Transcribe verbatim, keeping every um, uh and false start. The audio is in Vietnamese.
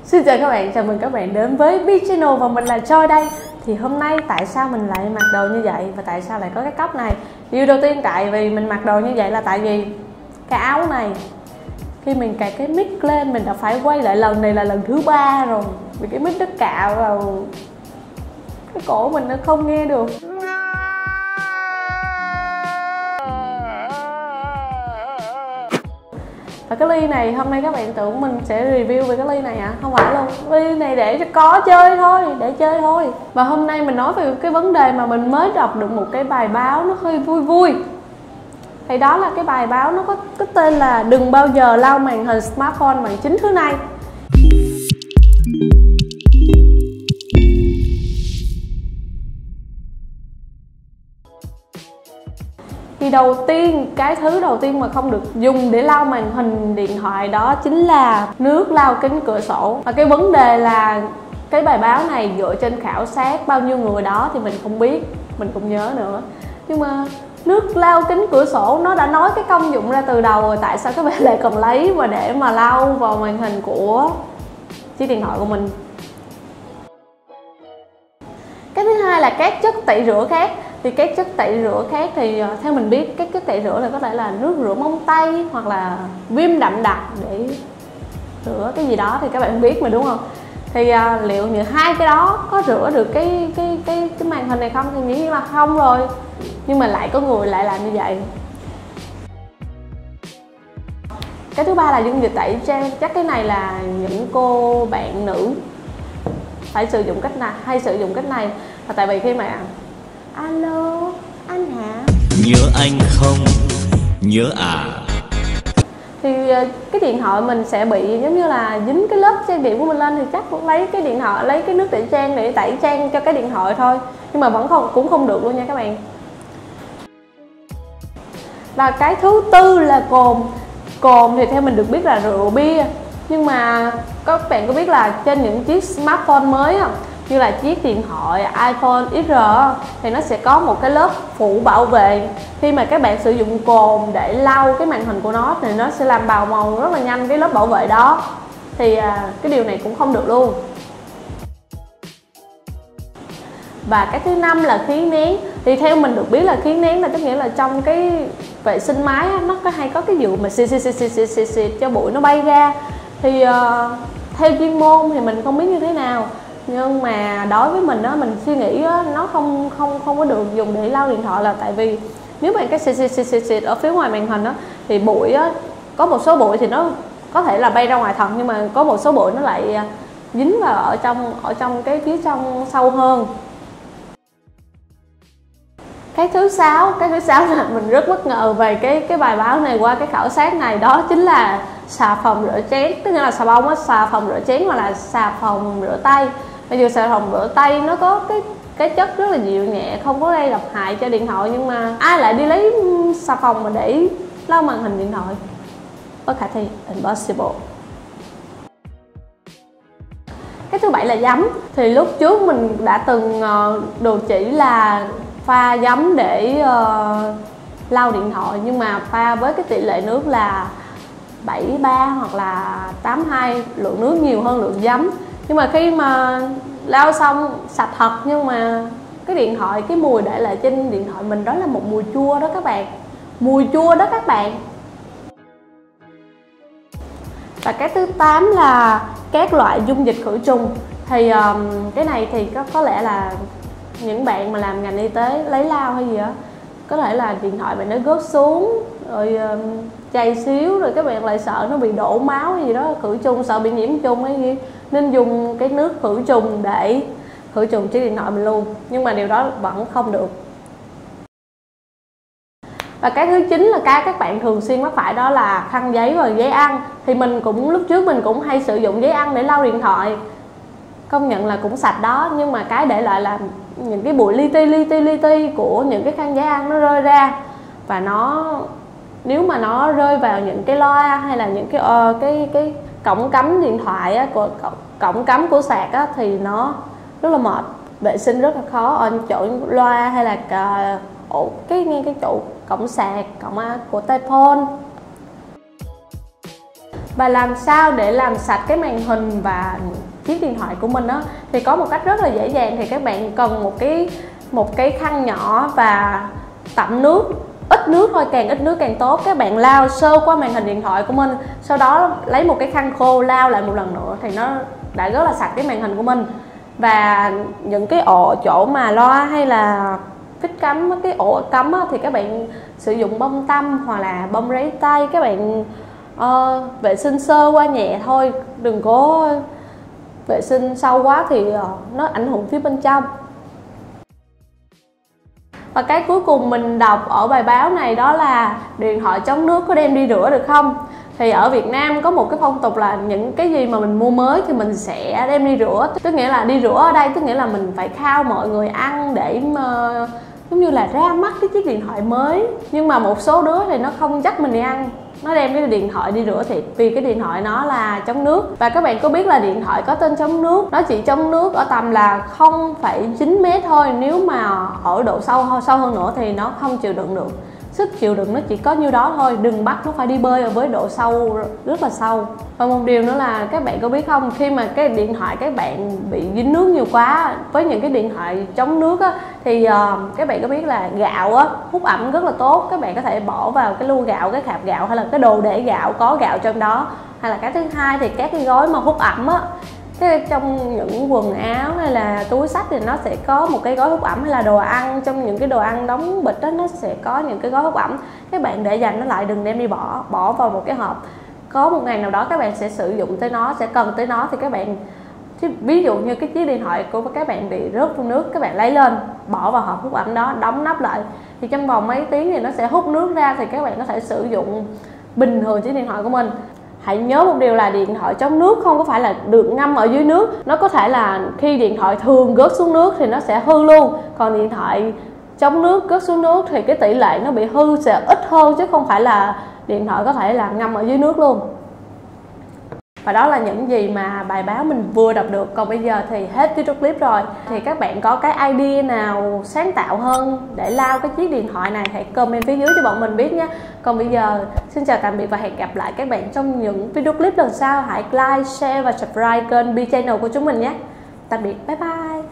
Xin chào các bạn, chào mừng các bạn đến với Bi Channel và mình là Joy đây. Thì hôm nay tại sao mình lại mặc đồ như vậy và tại sao lại có cái cốc này? Điều đầu tiên tại vì mình mặc đồ như vậy là tại vì cái áo này khi mình cài cái mic lên mình đã phải quay lại, lần này là lần thứ ba rồi vì cái mic nó cạo vào cái cổ mình, nó không nghe được. Và cái ly này hôm nay các bạn tưởng mình sẽ review về cái ly này à? Không phải luôn, ly này để cho có chơi thôi, để chơi thôi. Và hôm nay mình nói về cái vấn đề mà mình mới đọc được một cái bài báo nó hơi vui vui. Thì đó là cái bài báo nó có cái tên là đừng bao giờ lau màn hình smartphone bằng chính thứ này. Thì đầu tiên, cái thứ đầu tiên mà không được dùng để lau màn hình điện thoại đó chính là nước lau kính cửa sổ. Và cái vấn đề là cái bài báo này dựa trên khảo sát bao nhiêu người đó thì mình không biết, mình không nhớ nữa. Nhưng mà nước lau kính cửa sổ nó đã nói cái công dụng ra từ đầu rồi, tại sao các bạn lại còn lấy và để mà lau vào màn hình của chiếc điện thoại của mình? Cái thứ hai là các chất tẩy rửa khác. Thì các chất tẩy rửa khác thì theo mình biết các chất tẩy rửa là có thể là nước rửa móng tay hoặc là viêm đậm đặc để rửa cái gì đó thì các bạn biết mà, đúng không? Thì à, liệu như hai cái đó có rửa được cái cái cái cái màn hình này không? Thì nghĩ là không rồi. Nhưng mà lại có người lại làm như vậy. Cái thứ ba là dung dịch tẩy trang. Chắc cái này là những cô bạn nữ phải sử dụng cách này, hay sử dụng cách này là tại vì khi mà alo anh hả, nhớ anh không, nhớ à, thì cái điện thoại mình sẽ bị giống như là dính cái lớp trang điểm của mình lên, thì chắc cũng lấy cái điện thoại, lấy cái nước tẩy trang để tẩy trang cho cái điện thoại thôi, nhưng mà vẫn không, cũng không được luôn nha các bạn. Và cái thứ tư là cồn. Cồn thì theo mình được biết là rượu bia, nhưng mà các bạn có biết là trên những chiếc smartphone mới không, như là chiếc điện thoại iPhone ích rờ thì nó sẽ có một cái lớp phủ bảo vệ. Khi mà các bạn sử dụng cồn để lau cái màn hình của nó thì nó sẽ làm bào mòn rất là nhanh cái lớp bảo vệ đó. Thì à, cái điều này cũng không được luôn. Và cái thứ năm là khí nén. Thì theo mình được biết là khí nén là tức nghĩa là trong cái vệ sinh máy á, nó có hay có cái vụ mà xịt xịt xịt xịt xịt xịt cho bụi nó bay ra. Thì uh, theo chuyên môn thì mình không biết như thế nào, nhưng mà đối với mình đó, mình suy nghĩ đó, nó không không không có được dùng để lau điện thoại, là tại vì nếu mà cái xịt xịt xịt xịt xịt ở phía ngoài màn hình đó thì bụi á, có một số bụi thì nó có thể là bay ra ngoài thật, nhưng mà có một số bụi nó lại dính vào ở trong ở trong cái phía trong sâu hơn. Cái thứ sáu, cái thứ sáu là mình rất bất ngờ về cái cái bài báo này qua cái khảo sát này, đó chính là xà phòng rửa chén, tức là xà bông á, xà phòng rửa chén hoặc là xà phòng rửa tay. Bây giờ xà phòng rửa tay nó có cái cái chất rất là dịu nhẹ, không có gây độc hại cho điện thoại, nhưng mà ai lại đi lấy xà phòng mà để lau màn hình điện thoại? Bất khả thi, impossible. Cái thứ bảy là giấm. Thì lúc trước mình đã từng đồ chỉ là pha giấm để uh, lau điện thoại, nhưng mà pha với cái tỷ lệ nước là bảy ba hoặc là tám hai, lượng nước nhiều hơn lượng giấm. Nhưng mà khi mà lau xong sạch thật, nhưng mà cái điện thoại, cái mùi để lại trên điện thoại mình đó là một mùi chua đó các bạn, mùi chua đó các bạn. Và cái thứ tám là các loại dung dịch khử trùng. Thì um, cái này thì có, có lẽ là những bạn mà làm ngành y tế lấy lau hay gì đó, có thể là điện thoại bạn nó rớt xuống rồi um, chày xíu rồi các bạn lại sợ nó bị đổ máu hay gì đó, khử trùng, sợ bị nhiễm trùng hay gì, nên dùng cái nước khử trùng để khử trùng chiếc điện thoại mình luôn, nhưng mà điều đó vẫn không được. Và cái thứ chín là cái các bạn thường xuyên mắc phải, đó là khăn giấy và giấy ăn. Thì mình cũng lúc trước mình cũng hay sử dụng giấy ăn để lau điện thoại, công nhận là cũng sạch đó, nhưng mà cái để lại là những cái bụi li ti li ti li ti của những cái khăn giấy ăn nó rơi ra, và nó nếu mà nó rơi vào những cái loa hay là những cái uh, cái cái cổng cắm điện thoại á, của cổng cắm của sạc á, thì nó rất là mệt, vệ sinh rất là khó ở chỗ loa hay là cả, ổ cái ngay cái chỗ cổng sạc, cổng của tai phone. Và làm sao để làm sạch cái màn hình và chiếc điện thoại của mình đó, thì có một cách rất là dễ dàng. Thì các bạn cần một cái một cái khăn nhỏ và tẩm nước, ít nước thôi, càng ít nước càng tốt. Các bạn lau sơ qua màn hình điện thoại của mình, sau đó lấy một cái khăn khô lau lại một lần nữa thì nó đã rất là sạch cái màn hình của mình. Và những cái ổ chỗ mà loa hay là phích cắm, cái ổ cắm á, thì các bạn sử dụng bông tăm hoặc là bông ráy tay, các bạn uh, vệ sinh sơ qua nhẹ thôi, đừng có vệ sinh sâu quá thì uh, nó ảnh hưởng phía bên trong. Và cái cuối cùng mình đọc ở bài báo này đó là điện thoại chống nước có đem đi rửa được không? Thì ở Việt Nam có một cái phong tục là những cái gì mà mình mua mới thì mình sẽ đem đi rửa. Tức nghĩa là đi rửa ở đây tức nghĩa là mình phải khao mọi người ăn để mà giống như là ra mắt cái chiếc điện thoại mới. Nhưng mà một số đứa thì nó không dắt mình đi ăn, nó đem cái điện thoại đi rửa thiệt vì cái điện thoại nó là chống nước. Và các bạn có biết là điện thoại có tên chống nước, nó chỉ chống nước ở tầm là không phẩy chín mét thôi. Nếu mà ở độ sâu sâu hơn nữa thì nó không chịu đựng được. Sức chịu đựng nó chỉ có nhiêu đó thôi, đừng bắt nó phải đi bơi ở với độ sâu rất là sâu. Và một điều nữa là các bạn có biết không, khi mà cái điện thoại các bạn bị dính nước nhiều quá với những cái điện thoại chống nước á, thì uh, các bạn có biết là gạo á, hút ẩm rất là tốt. Các bạn có thể bỏ vào cái lu gạo, cái khạp gạo hay là cái đồ để gạo có gạo trong đó. Hay là cái thứ hai thì các cái gói mà hút ẩm á, cái trong những quần áo hay là túi xách thì nó sẽ có một cái gói hút ẩm, hay là đồ ăn, trong những cái đồ ăn đóng bịch đó nó sẽ có những cái gói hút ẩm. Các bạn để dành nó lại, đừng đem đi bỏ bỏ vào một cái hộp. Có một ngày nào đó các bạn sẽ sử dụng tới nó, sẽ cần tới nó thì các bạn, ví dụ như cái chiếc điện thoại của các bạn bị rớt trong nước, các bạn lấy lên bỏ vào hộp hút ẩm đó, đóng nắp lại thì trong vòng mấy tiếng thì nó sẽ hút nước ra, thì các bạn có thể sử dụng bình thường chiếc điện thoại của mình. Hãy nhớ một điều là điện thoại chống nước không có phải là được ngâm ở dưới nước. Nó có thể là khi điện thoại thường rớt xuống nước thì nó sẽ hư luôn. Còn điện thoại chống nước rớt xuống nước thì cái tỷ lệ nó bị hư sẽ ít hơn, chứ không phải là điện thoại có thể là ngâm ở dưới nước luôn. Và đó là những gì mà bài báo mình vừa đọc được. Còn bây giờ thì hết video clip rồi. Thì các bạn có cái idea nào sáng tạo hơn để lau cái chiếc điện thoại này, hãy comment phía dưới cho bọn mình biết nhé. Còn bây giờ xin chào tạm biệt và hẹn gặp lại các bạn trong những video clip lần sau. Hãy like, share và subscribe kênh B Channel của chúng mình nhé. Tạm biệt, bye bye.